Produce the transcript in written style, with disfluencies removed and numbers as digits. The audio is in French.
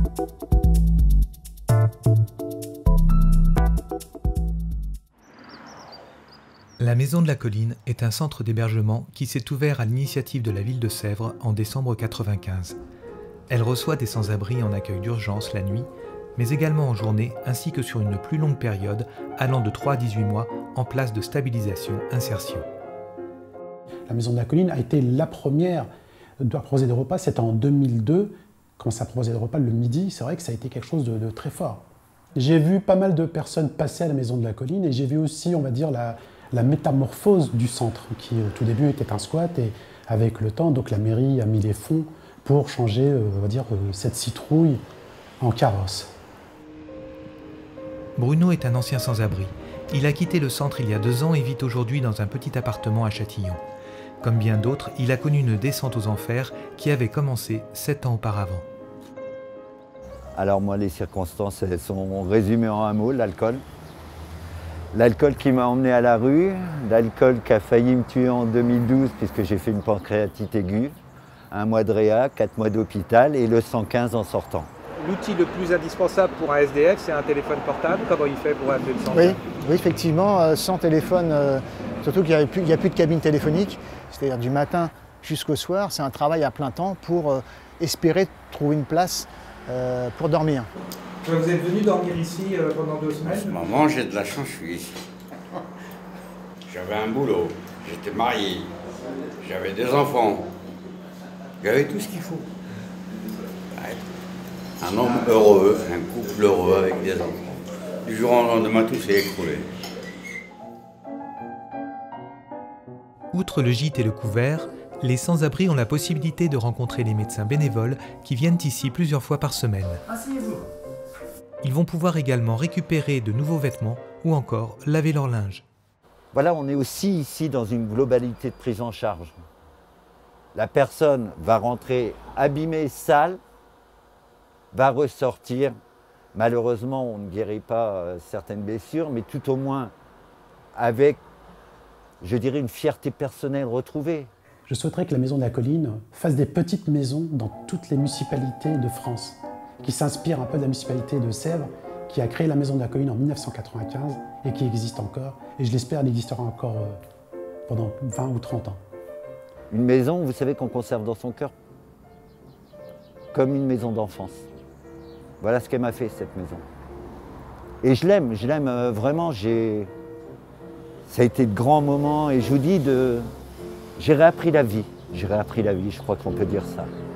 La Maison de la Colline est un centre d'hébergement qui s'est ouvert à l'initiative de la ville de Sèvres en décembre 1995. Elle reçoit des sans-abri en accueil d'urgence la nuit, mais également en journée ainsi que sur une plus longue période allant de 3 à 18 mois en place de stabilisation-insertion. La Maison de la Colline a été la première à proposer des repas, c'était en 2002, commencer à proposer des repas le midi, c'est vrai que ça a été quelque chose de très fort. J'ai vu pas mal de personnes passer à la Maison de la Colline et j'ai vu aussi, on va dire, la métamorphose du centre, qui au tout début était un squat et avec le temps, donc la mairie a mis les fonds pour changer, on va dire, cette citrouille en carrosse. Bruno est un ancien sans-abri. Il a quitté le centre il y a 2 ans et vit aujourd'hui dans un petit appartement à Châtillon. Comme bien d'autres, il a connu une descente aux enfers qui avait commencé 7 ans auparavant. Alors moi, les circonstances, elles sont résumées en un mot, l'alcool. L'alcool qui m'a emmené à la rue, l'alcool qui a failli me tuer en 2012 puisque j'ai fait une pancréatite aiguë, 1 mois de réa, 4 mois d'hôpital et le 115 en sortant. L'outil le plus indispensable pour un SDF, c'est un téléphone portable. Comment il fait pour appeler le 115 ? Oui, effectivement, sans téléphone, surtout qu'il n'y a plus de cabine téléphonique, c'est-à-dire du matin jusqu'au soir, c'est un travail à plein temps pour espérer trouver une place pour dormir. Vous êtes venu dormir ici pendant 2 semaines ? En ce moment, j'ai de la chance, je suis ici. J'avais un boulot, j'étais marié, j'avais 2 enfants, j'avais tout ce qu'il faut. Un homme heureux, un couple heureux avec des enfants. Du jour au lendemain, tout s'est écroulé. Outre le gîte et le couvert, les sans-abri ont la possibilité de rencontrer les médecins bénévoles qui viennent ici plusieurs fois par semaine. Asseyez-vous. Ils vont pouvoir également récupérer de nouveaux vêtements ou encore laver leur linge. Voilà, on est aussi ici dans une globalité de prise en charge. La personne va rentrer abîmée, sale, va ressortir. Malheureusement, on ne guérit pas certaines blessures, mais tout au moins avec, je dirais, une fierté personnelle retrouvée. Je souhaiterais que la Maison de la Colline fasse des petites maisons dans toutes les municipalités de France, qui s'inspirent un peu de la municipalité de Sèvres, qui a créé la Maison de la Colline en 1995 et qui existe encore. Et je l'espère, elle existera encore pendant 20 ou 30 ans. Une maison, vous savez, qu'on conserve dans son cœur, comme une maison d'enfance. Voilà ce qu'elle m'a fait, cette maison. Et je l'aime vraiment. Ça a été de grands moments et je vous dis, j'ai réappris la vie. Je crois qu'on peut dire ça.